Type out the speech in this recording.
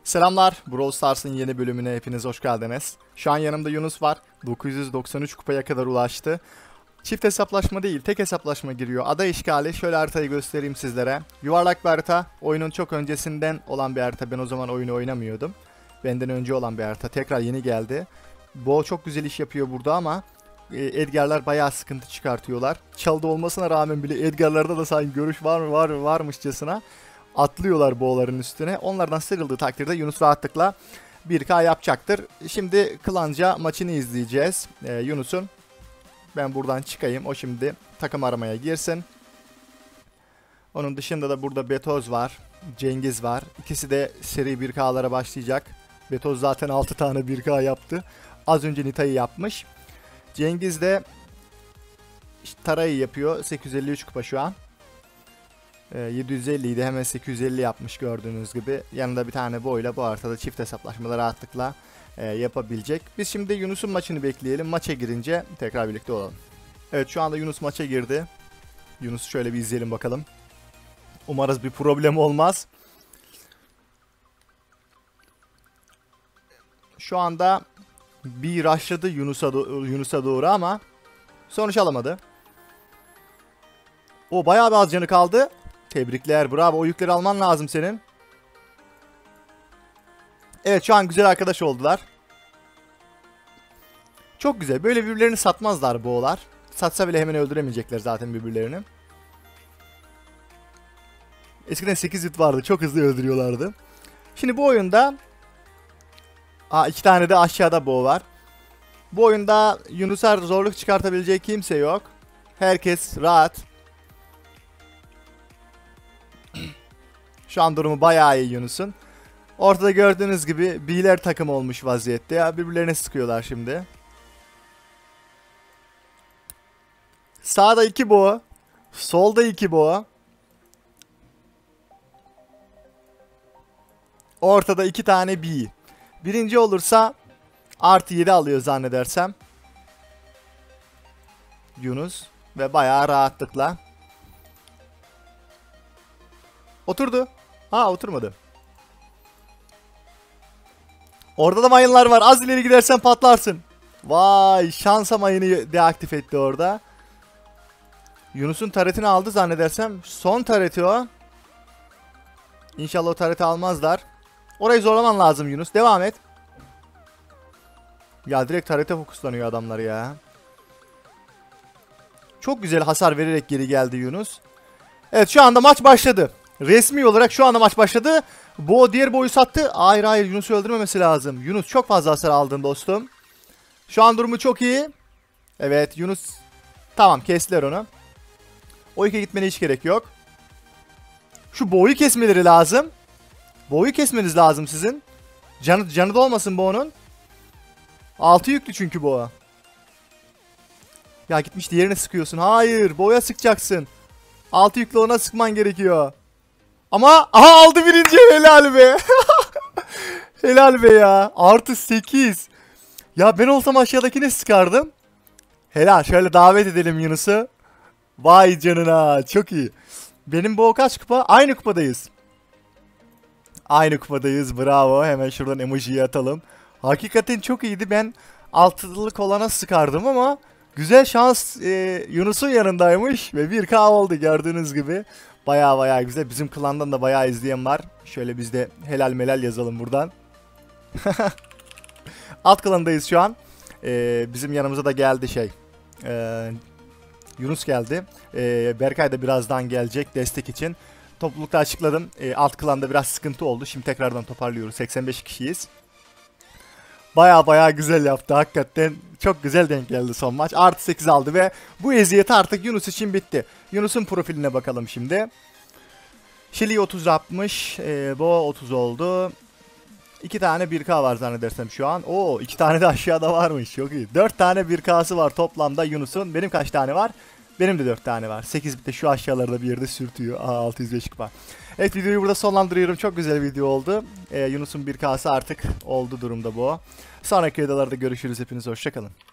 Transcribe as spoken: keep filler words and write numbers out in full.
Selamlar, Brawl Stars'ın yeni bölümüne hepiniz hoş geldiniz. Şu an yanımda Yunus var, dokuz yüz doksan üç kupaya kadar ulaştı. Çift hesaplaşma değil, tek hesaplaşma giriyor. Ada işgali, şöyle haritayı göstereyim sizlere. Yuvarlak bir harita, oyunun çok öncesinden olan bir harita. Ben o zaman oyunu oynamıyordum. Benden önce olan bir harita, tekrar yeni geldi. Bo çok güzel iş yapıyor burada ama Edgar'lar bayağı sıkıntı çıkartıyorlar. Çaldı olmasına rağmen bile Edgar'larda da sanki görüş var mı var varmışçasına atlıyorlar boğaların üstüne. Onlardan sıyrıldığı takdirde Yunus rahatlıkla bir K yapacaktır. Şimdi klanca maçını izleyeceğiz ee, Yunus'un. Ben buradan çıkayım. O şimdi takım aramaya girsin. Onun dışında da burada Betoz var. Cengiz var. İkisi de seri bir K'lara başlayacak. Betoz zaten altı tane bir K yaptı. Az önce Nita'yı yapmış. Cengiz de işte Tara'yı yapıyor. sekiz yüz elli üç kupa şu an. yedi yüz elli idi, hemen sekiz yüz elli yapmış gördüğünüz gibi. Yanında bir tane boyla bu haritada çift hesaplaşmaları rahatlıkla e, yapabilecek. Biz şimdi Yunus'un maçını bekleyelim. Maça girince tekrar birlikte olalım. Evet, şu anda Yunus maça girdi. Yunus'u şöyle bir izleyelim bakalım. Umarız bir problem olmaz. Şu anda bir rushladı Yunus'a do Yunus'a doğru ama sonuç alamadı. O bayağı bir az canı kaldı. Tebrikler, bravo. O yükleri alman lazım senin. Evet, şu an güzel arkadaş oldular. Çok güzel. Böyle birbirlerini satmazlar boğalar. Satsa bile hemen öldüremeyecekler zaten birbirlerini. Eskiden sekiz hit vardı. Çok hızlı öldürüyorlardı. Şimdi bu oyunda Aa, iki tane de aşağıda boğa var. Bu oyunda Yunus'a zorluk çıkartabilecek kimse yok. Herkes rahat. Şu an durumu bayağı iyi Yunus'un. Ortada gördüğünüz gibi B'ler takım olmuş vaziyette. Ya birbirlerine sıkıyorlar şimdi. Sağda iki boğa. Solda iki boğa. Ortada iki tane B. Birinci olursa artı yedi alıyor zannedersem Yunus. Ve bayağı rahatlıkla. Oturdu. Ha, oturmadı. Orada da mayınlar var. Az ileri gidersen patlarsın. Vay, şansa mayını deaktif etti orada. Yunus'un taretini aldı zannedersem. Son tareti o. İnşallah o tareti almazlar. Orayı zorlaman lazım Yunus. Devam et. Ya direkt tarete fokuslanıyor adamlar ya. Çok güzel hasar vererek geri geldi Yunus. Evet, şu anda maç başladı. Resmi olarak şu anda maç başladı. Bo diğer boyu sattı. Hayır hayır, Yunus'u öldürmemesi lazım. Yunus çok fazla hasar aldın dostum. Şu an durumu çok iyi. Evet, Yunus. Tamam, kestiler onu. O iki gitmene hiç gerek yok. Şu boyu kesmeleri lazım. Boyu kesmeniz lazım sizin. Canı, canı da olmasın Bo'nun. altı yüklü çünkü Bo. Ya gitmiş diğerine sıkıyorsun. Hayır, Bo'ya sıkacaksın. altı yüklü ona sıkman gerekiyor. Ama aha, aldı birinci, helal be. Helal be ya. Artı sekiz. Ya ben olsam aşağıdakine sıkardım. Helal, şöyle davet edelim Yunus'u. Vay canına, çok iyi. Benim bu kaç kupa? Aynı kupadayız. Aynı kupadayız, bravo. Hemen şuradan emojiyi atalım. Hakikaten çok iyiydi. Ben altılık olana sıkardım ama güzel şans e, Yunus'un yanındaymış. Ve bir K oldu gördüğünüz gibi. Baya baya güzel. Bizim klandan da bayağı izleyen var. Şöyle biz de helal melal yazalım buradan. Alt klandayız şu an. Ee, bizim yanımıza da geldi şey. Ee, Yunus geldi. Ee, Berkay da birazdan gelecek destek için. Toplulukta açıkladım. Ee, alt klanda biraz sıkıntı oldu. Şimdi tekrardan toparlıyoruz. seksen beş kişiyiz. Baya baya güzel yaptı. Hakikaten çok güzel denk geldi son maç. Artı sekiz aldı ve bu eziyeti artık Yunus için bitti. Yunus'un profiline bakalım şimdi. Şili otuz yapmış. E, Bo otuz oldu. iki tane bir K var zannedersem şu an. Oo, iki tane de aşağıda varmış. Çok iyi. dört tane bir K'sı var toplamda Yunus'un. Benim kaç tane var? Benim de dört tane var. sekiz bitte şu aşağılarda bir yerde sürtüyor. Aa, altı yüz beş kupa. Evet, videoyu burada sonlandırıyorum. Çok güzel bir video oldu. Ee, Yunus'un bir K'sı artık oldu durumda bu. Sonraki videolarda görüşürüz. Hepiniz hoşçakalın.